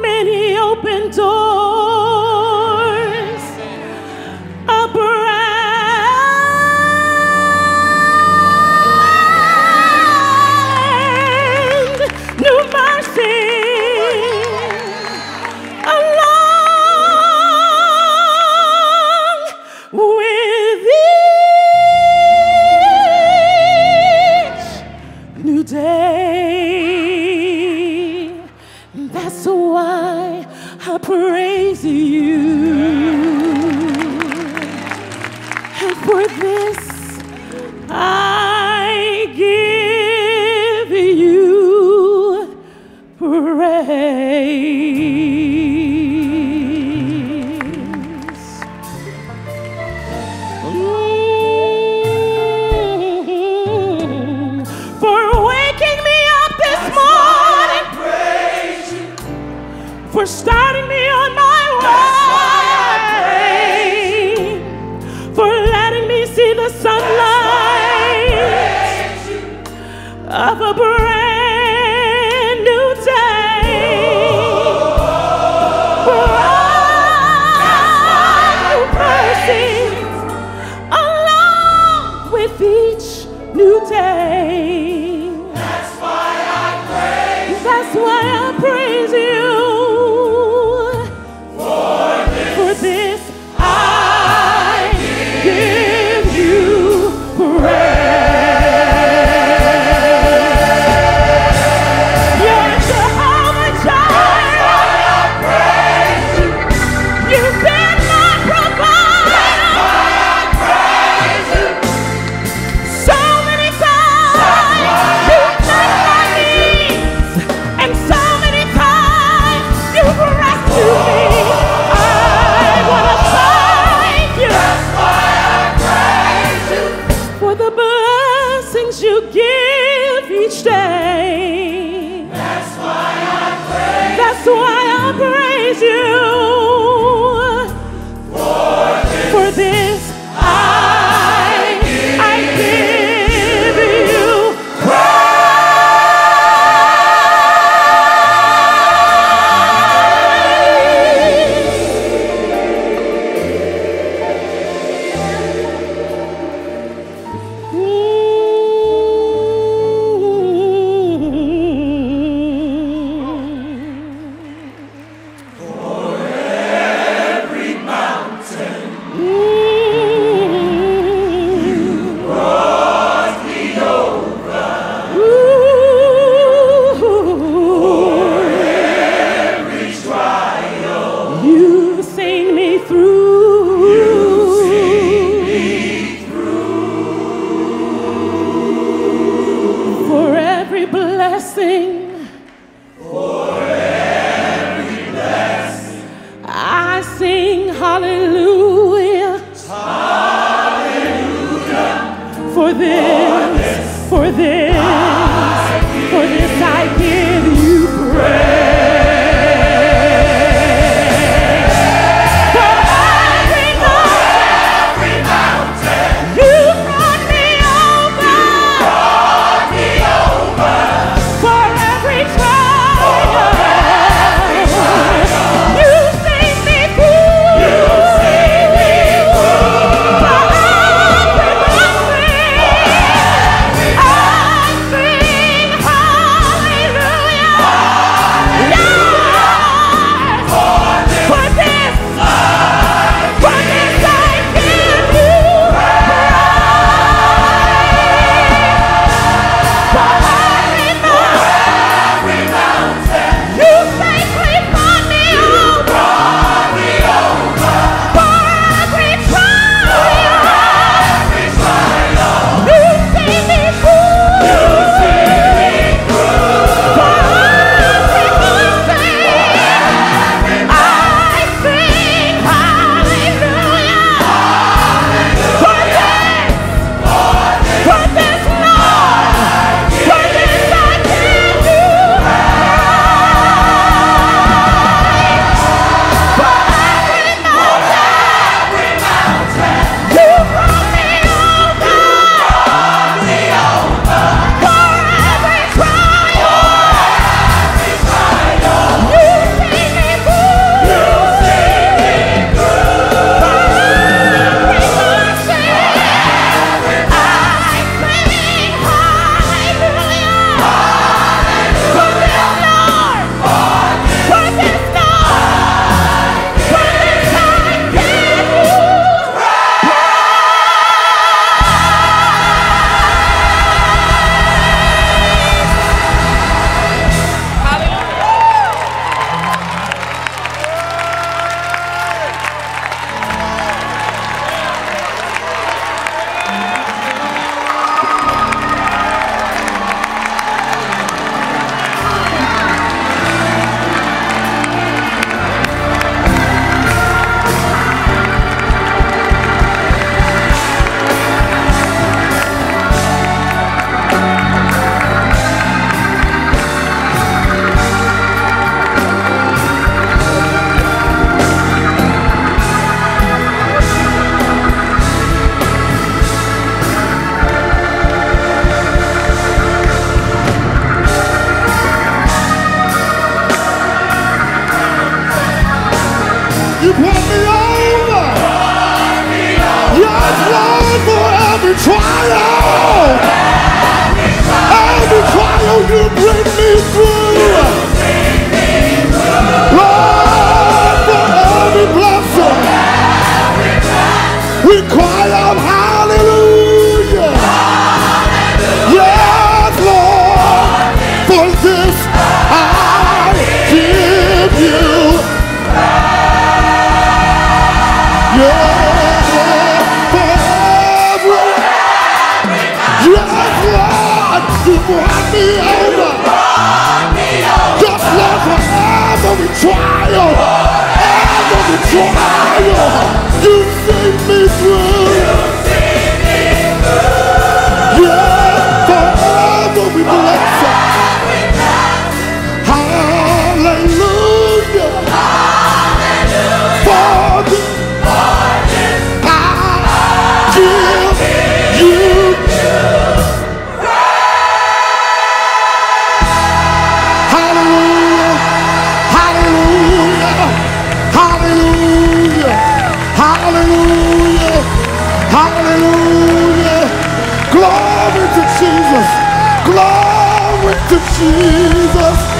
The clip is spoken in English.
many open doors, a brand new mercy along with each new day. That's why I praise you. And for this I give you praise. For waking me up this morning, for starting me on my way, for letting me see the sunlight of a brand new day. Brand new mercies along with each new day. That's why I praise you. brought me over. Yes, Lord, for every trial. Every trial you bring me through. Lord, for every blessing. We cry out hallelujah. Yes, Lord, for this I give you. Yes, Lord, you brought me over. Just Lord, for every trial, you see me through. Yeah, forever we bless you. Hallelujah. For this I give you. Hallelujah. Hallelujah. Hallelujah. Hallelujah. Hallelujah. Glory to Jesus. Glory to Jesus.